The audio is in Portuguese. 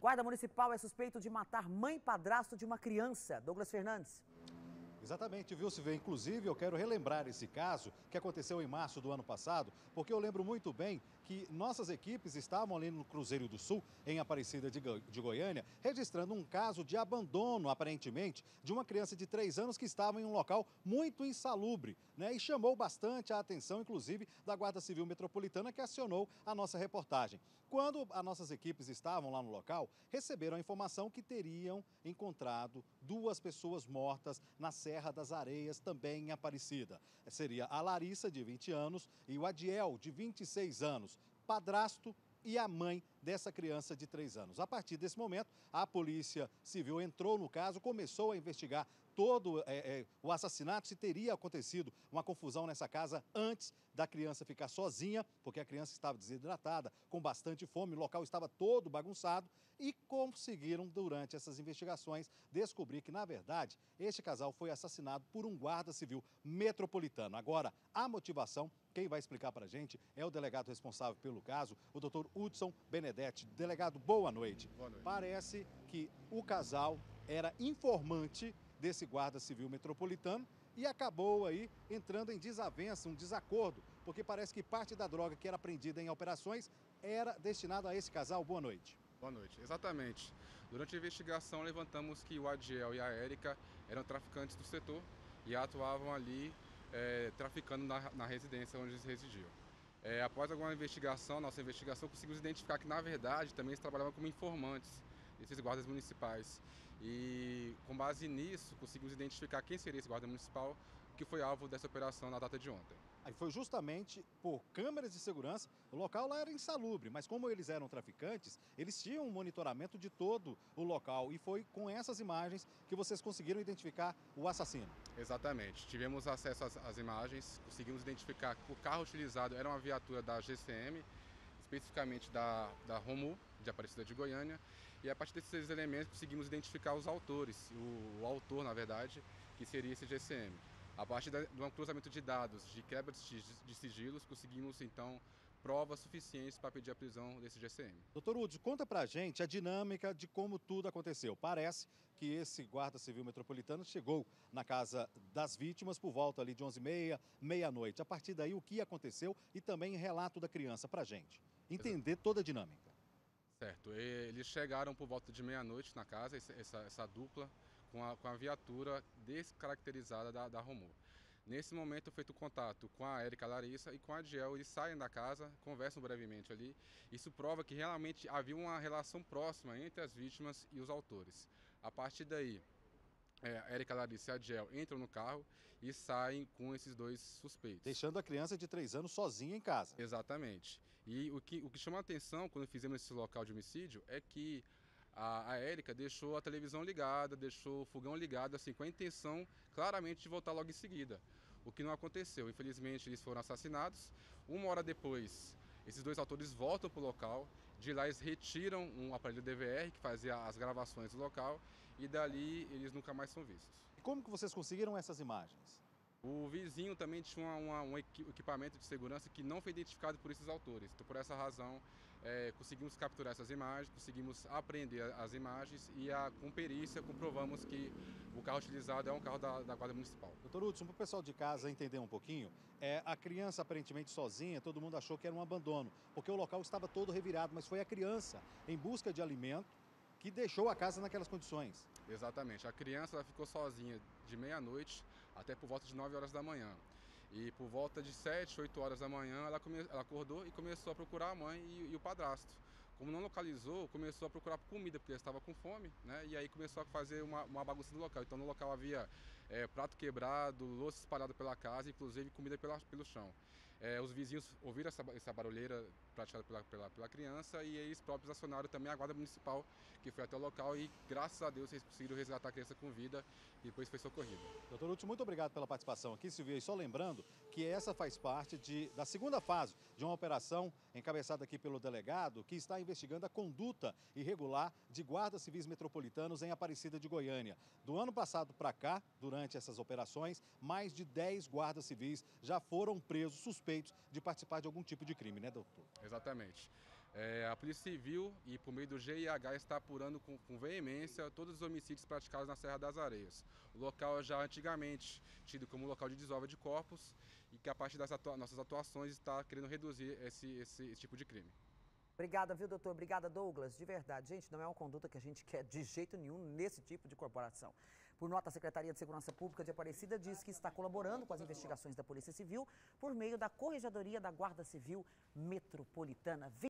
Guarda municipal é suspeito de matar mãe e padrasto de uma criança. Douglas Fernandes. Exatamente, viu, Silvia? Inclusive, eu quero relembrar esse caso que aconteceu em março do ano passado, porque eu lembro muito bem que nossas equipes estavam ali no Cruzeiro do Sul, em Aparecida de Goiânia, registrando um caso de abandono, aparentemente, de uma criança de 3 anos que estava em um local muito insalubre, né? E chamou bastante a atenção, inclusive, da Guarda Civil Metropolitana, que acionou a nossa reportagem. Quando as nossas equipes estavam lá no local, receberam a informação que teriam encontrado 2 pessoas mortas na Serra das Areias, também em Aparecida. Seria a Larissa, de 20 anos, e o Adiel, de 26 anos, padrasto e a mãe dessa criança de 3 anos. A partir desse momento, a Polícia Civil entrou no caso, começou a investigar todo o assassinato, se teria acontecido uma confusão nessa casa antes da criança ficar sozinha, porque a criança estava desidratada, com bastante fome, o local estava todo bagunçado, e conseguiram, durante essas investigações, descobrir que, na verdade, este casal foi assassinado por um guarda civil metropolitano. Agora, a motivação, quem vai explicar para a gente é o delegado responsável pelo caso, o doutor Hudson Benedetti. Delegado, boa noite. Boa noite. Parece que o casal era informante desse guarda civil metropolitano e acabou aí entrando em desavença, um desacordo, porque parece que parte da droga que era apreendida em operações era destinada a esse casal. Boa noite. Boa noite. Exatamente. Durante a investigação, levantamos que o Adiel e a Érica eram traficantes do setor e atuavam ali traficando na residência onde eles residiam. Após alguma investigação, nossa investigação, conseguimos identificar que, na verdade, também eles trabalhavam como informantes desses guardas municipais. E, com base nisso, conseguimos identificar quem seria esse guarda municipal que foi alvo dessa operação na data de ontem. Aí foi justamente por câmeras de segurança, o local lá era insalubre, mas como eles eram traficantes, eles tinham um monitoramento de todo o local e foi com essas imagens que vocês conseguiram identificar o assassino. Exatamente. Tivemos acesso às imagens, conseguimos identificar que o carro utilizado era uma viatura da GCM, especificamente da Romu, de Aparecida de Goiânia, e a partir desses elementos conseguimos identificar os autores, o autor, na verdade, que seria esse GCM. A partir de um cruzamento de dados, de quebra de sigilos, conseguimos, então, provas suficientes para pedir a prisão desse GCM. Doutor Hudson, conta pra gente a dinâmica de como tudo aconteceu. Parece que esse guarda civil metropolitano chegou na casa das vítimas por volta ali de 11h30, meia-noite. A partir daí, o que aconteceu e também relato da criança pra gente. Entender toda a dinâmica. Certo. Eles chegaram por volta de meia-noite na casa, essa dupla, com a viatura descaracterizada da Romu. Nesse momento, feito contato com a Érica Larissa e com a Adiel, eles saem da casa, conversam brevemente ali. Isso prova que realmente havia uma relação próxima entre as vítimas e os autores. A partir daí, a Érica Larissa e a Adiel entram no carro e saem com esses 2 suspeitos. Deixando a criança de 3 anos sozinha em casa. Exatamente. E o que chama a atenção quando fizemos esse local de homicídio é que a Érica deixou a televisão ligada, deixou o fogão ligado, assim, com a intenção claramente de voltar logo em seguida. O que não aconteceu. Infelizmente, eles foram assassinados. 1 hora depois, esses 2 autores voltam para o local. De lá, eles retiram um aparelho DVR que fazia as gravações do local. E dali, eles nunca mais são vistos. E como que vocês conseguiram essas imagens? O vizinho também tinha um equipamento de segurança que não foi identificado por esses autores. Então, por essa razão, conseguimos capturar essas imagens, conseguimos apreender as imagens e, com perícia, comprovamos que o carro utilizado é um carro da Guarda Municipal. Doutor Hudson, para o pessoal de casa entender um pouquinho, a criança aparentemente sozinha, todo mundo achou que era um abandono, porque o local estava todo revirado, mas foi a criança em busca de alimento que deixou a casa naquelas condições. Exatamente. A criança ficou sozinha de meia-noite até por volta de 9 horas da manhã. E por volta de 7, 8 horas da manhã, ela acordou e começou a procurar a mãe e o padrasto. Como não localizou, começou a procurar comida, porque ela estava com fome, né? E aí começou a fazer uma bagunça no local. Então, no local havia prato quebrado, louça espalhada pela casa, inclusive comida pelo chão. Os vizinhos ouviram essa barulheira praticada pela criança e eles próprios acionaram também a Guarda Municipal, que foi até o local e, graças a Deus, eles conseguiram resgatar a criança com vida e depois foi socorrida. Doutor Hudson, muito obrigado pela participação aqui, Silvia. E só lembrando que essa faz parte da segunda fase de uma operação encabeçada aqui pelo delegado, que está investigando a conduta irregular de guardas civis metropolitanos em Aparecida de Goiânia. Do ano passado para cá, durante essas operações, mais de 10 guardas civis já foram presos, suspeitos de participar de algum tipo de crime, né, doutor? Exatamente. A Polícia Civil e por meio do GIH está apurando com veemência todos os homicídios praticados na Serra das Areias. O local já antigamente tido como local de desova de corpos e que a partir das nossas atuações está querendo reduzir esse tipo de crime. Obrigada, viu, doutor? Obrigada, Douglas. De verdade, gente, não é uma conduta que a gente quer de jeito nenhum nesse tipo de corporação. Por nota, a Secretaria de Segurança Pública de Aparecida diz que está colaborando com as investigações da Polícia Civil por meio da Corregedoria da Guarda Civil Metropolitana.